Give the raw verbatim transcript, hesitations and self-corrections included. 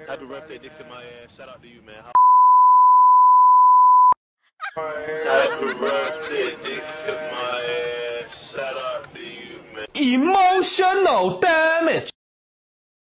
Happy birthday, Dixon, my ass. Shout out to you, man. Happy birthday, Dixon, my ass. Shout out to you, man. Emotional damage.